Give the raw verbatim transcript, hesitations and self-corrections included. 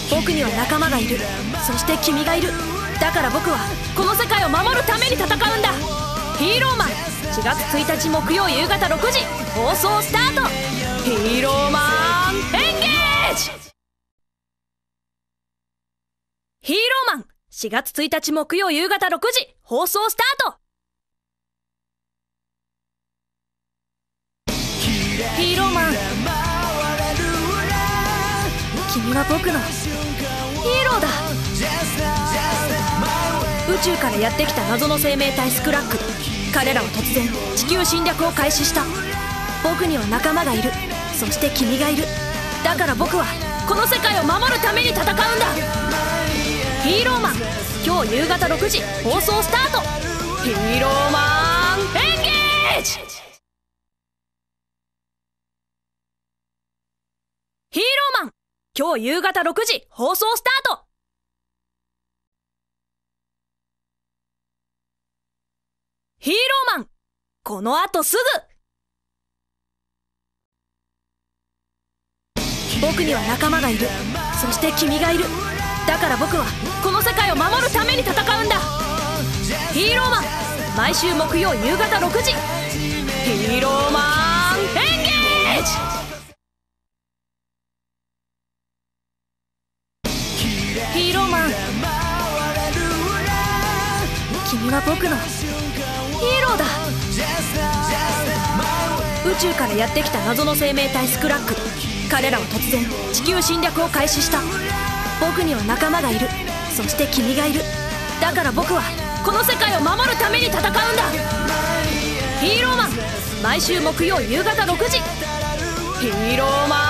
僕には仲間がいる。そして君がいる。だから僕はこの世界を守るために戦うんだ。ヒーローマンしがつついたち木曜夕方ろくじ放送スタート。ヒーローマンエンゲージ。ヒーローマンしがつついたち木曜夕方ろくじ放送スタート。ヒーローマン、君は僕のヒーローだ。宇宙からやってきた謎の生命体スクラック。彼らは突然地球侵略を開始した。僕には仲間がいる。そして君がいる。だから僕はこの世界を守るために戦うんだ。ヒーローマン今日夕方ろくじ放送スタート。ヒーローマンエンゲージ。ヒーローマン今日夕方ろくじ放送スタート。ヒーローマンこの後すぐ。僕には仲間がいる。そして君がいる。だから僕はこの世界を守るために戦うんだ。ヒーローマン毎週木曜夕方ろくじ。ヒーローマンエンゲージ。ヒーローマン、君は僕のヒーローだ。宇宙からやってきた謎の生命体スクラック。彼らは突然地球侵略を開始した。僕には仲間がいる。そして君がいる。だから僕はこの世界を守るために戦うんだ。ヒーローマン毎週木曜夕方ろくじ。ヒーローマン